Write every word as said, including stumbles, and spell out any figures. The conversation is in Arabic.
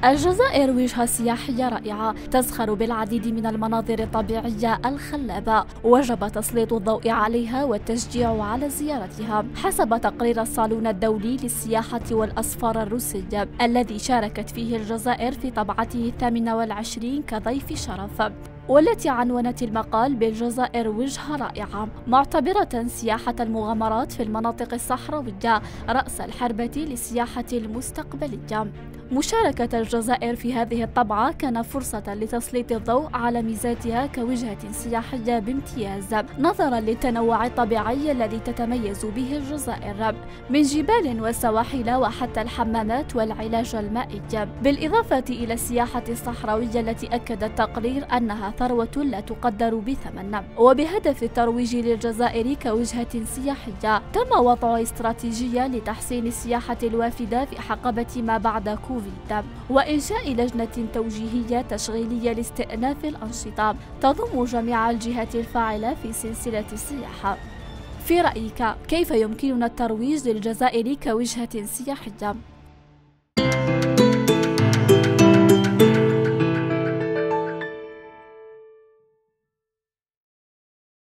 الجزائر وجهة سياحية رائعة تزخر بالعديد من المناظر الطبيعية الخلابة، وجب تسليط الضوء عليها والتشجيع على زيارتها حسب تقرير الصالون الدولي للسياحة والأسفار الروسي الذي شاركت فيه الجزائر في طبعته الثامنة والعشرين كضيف شرف، والتي عنونت المقال بالجزائر وجهة رائعة، معتبرة سياحة المغامرات في المناطق الصحراوية رأس الحربة للسياحة المستقبلية. مشاركة الجزائر في هذه الطبعة كان فرصة لتسليط الضوء على ميزاتها كوجهة سياحية بامتياز نظرا للتنوع الطبيعي الذي تتميز به الجزائر من جبال وسواحل وحتى الحمامات والعلاج المائي، بالإضافة إلى السياحة الصحراوية التي أكد التقرير أنها ثروة لا تقدر بثمن. وبهدف الترويج للجزائر كوجهة سياحية تم وضع استراتيجية لتحسين السياحة الوافدة في حقبة ما بعد كوفيد، وإنشاء لجنة توجيهية تشغيلية لاستئناف الأنشطة تضم جميع الجهات الفاعلة في سلسلة السياحة. في رأيك كيف يمكننا الترويج للجزائر كوجهة سياحية؟